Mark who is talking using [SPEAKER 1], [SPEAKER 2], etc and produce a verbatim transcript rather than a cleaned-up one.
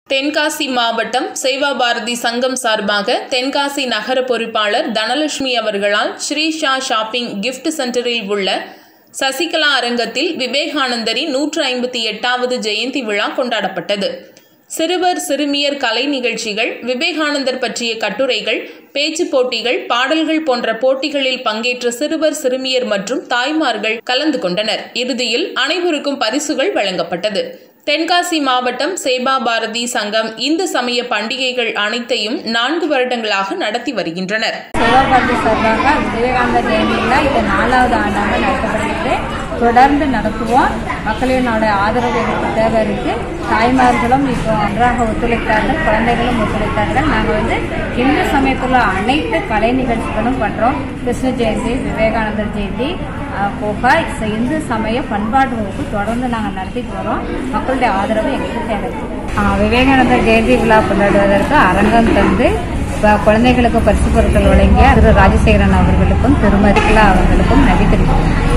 [SPEAKER 1] தென்காசி மாவட்டம் சேவா பாரதி சங்கம் சார்பாக தென்காசி நகர பொறுப்பாளர் தனலட்சுமி அவர்களால் ஸ்ரீஷா ஷாப்பிங் கிஃப்ட் சென்டரில் உள்ள சசிகலா அரங்கத்தில் விவேகானந்தரின் நூற்று ஐம்பத்தி எட்டாவது ஜெயந்தி விழா கொண்டாடப்பட்டது. சிறுவர் சிறுமியர் கலை நிகழ்ச்சிகள், விவேகானந்தர் பற்றிய கட்டுரைகள், பேச்சு போட்டிகள், பாடல்கள் போன்ற போட்டிகளில் பங்கேற்ற சிறுவர் சிறுமியர் மற்றும் தாய்மார்கள் கலந்து கொண்டனர். இறுதியில் அனைவருக்கும் பரிசுகள் வழங்கப்பட்டது. தென்காசி மாவட்டம் சேவா பாரதி சங்கம் இந்து சமய பண்டிகைகள் அனைத்தையும் நான்கு வருடங்களாக நடத்தி வருகின்றனர்.
[SPEAKER 2] சேவா பாரதி சார்பாக விவேகானந்தர் ஜெயந்தி விழா இது நாலாவது ஆண்டாக நடத்தப்படுகிறது. தொடர்ந்து நடத்துவோம். மக்களினோட ஆதரவு எங்களுக்கு தேவை இருக்கு. தாய்மார்களும் இப்போ ஒன்றாக ஒத்துழைத்தார்கள், குழந்தைகளும் ஒத்துழைத்தார்கள். நாங்கள் வந்து இந்து சமயத்தில் அனைத்து கலை நிகழ்ச்சிகளும் பண்றோம். கிருஷ்ண ஜெயந்தி, விவேகானந்தர் ஜெயந்தி போக இந்து சமய பண்பாட்டு வகுப்பு தொடர்ந்து நாங்கள் நடத்திட்டு வரோம். மக்களுடைய ஆதரவு எங்களுக்கு தேவை. விவேகானந்தர் ஜெயந்தி விழா கொண்டாடுவதற்கு அரங்கம் தந்து குழந்தைகளுக்கு பரிசு பொருட்கள் வழங்கிய திரு ராஜசேகரன் அவர்களுக்கும் திருமதி அவர்களுக்கும் நன்றி தெரிவிக்கிறேன்.